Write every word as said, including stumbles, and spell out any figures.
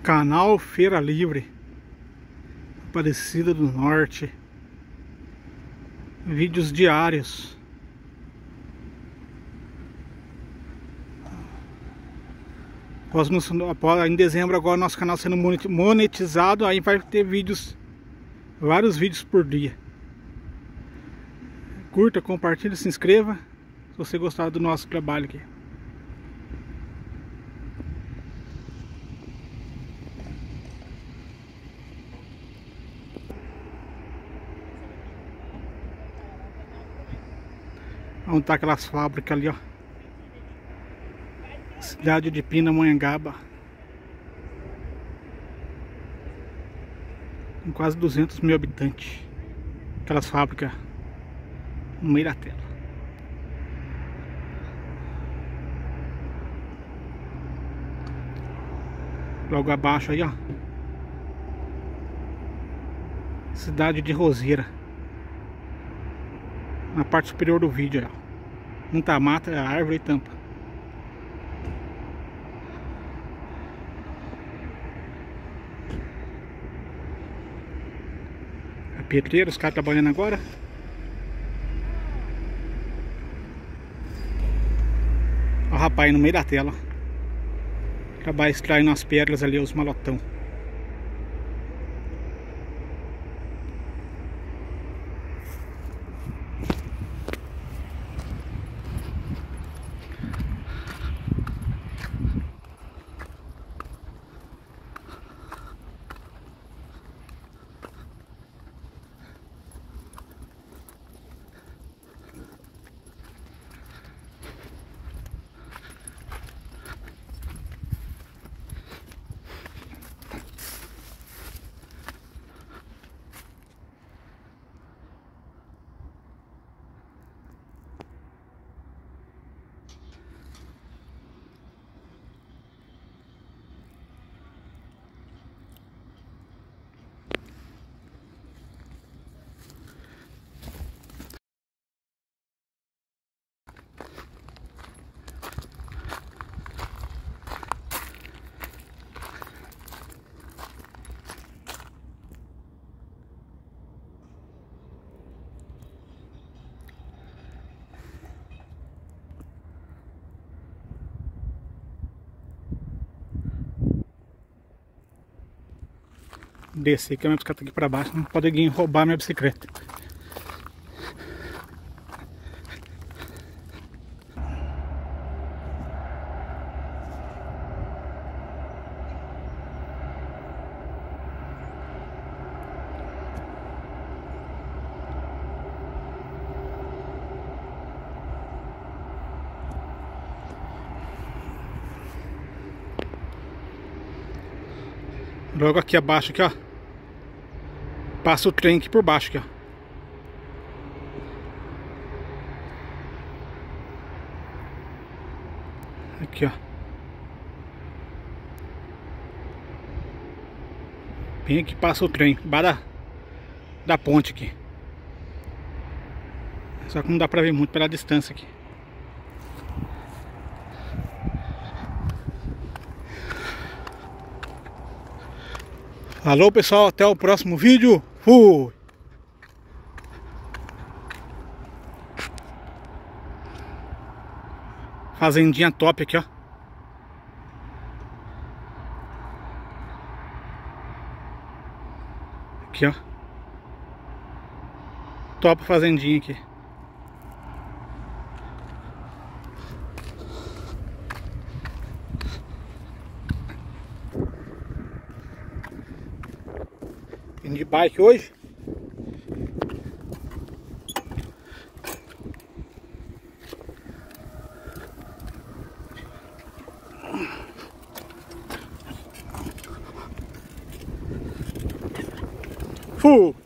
Canal Feira Livre, Aparecida do Norte. Vídeos diários. Após, após, em dezembro agora nosso canal sendo monetizado, aí vai ter vídeos, vários vídeos por dia. Curta, compartilhe, se inscreva se você gostar do nosso trabalho aqui. Onde tá aquelas fábricas ali, ó. Cidade de Pindamonhangaba. Com quase duzentos mil habitantes. Aquelas fábricas no meio da tela. Logo abaixo aí, ó. Cidade de Roseira. Na parte superior do vídeo, ó. Muita mata, árvore e tampa. A pedreira, os caras trabalhando agora. Ó o rapaz no meio da tela. Trabalha extraindo as pedras ali, os malotão. Descer que a minha bicicleta aqui pra baixo, não pode ninguém roubar minha bicicleta. Logo aqui abaixo, aqui ó, passa o trem aqui por baixo, aqui ó. Aqui ó. Bem aqui passa o trem, embaixo da, da ponte aqui. Só que não dá pra ver muito pela distância aqui. Alô pessoal, até o próximo vídeo. Fui! Fazendinha top aqui, ó. Aqui, ó. Top fazendinha aqui. De bike hoje. Fui!